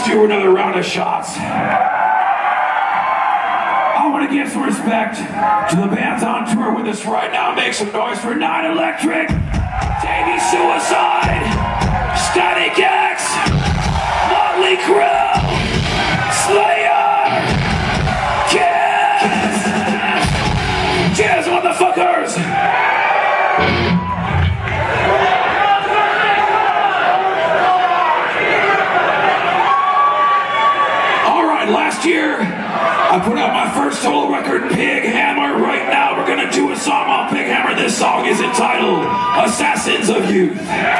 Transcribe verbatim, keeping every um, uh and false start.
Let's do another round of shots. I want to give some respect to the bands on tour with us right now. Make some noise for nine Electric, Davey Suicide, Static X, Motley Crue, Slayer, Kiss. Cheers, motherfuckers! Last year, I put out my first solo record, Pig Hammer. Right now, we're gonna do a song on Pig Hammer. This song is entitled Assassins of Youth.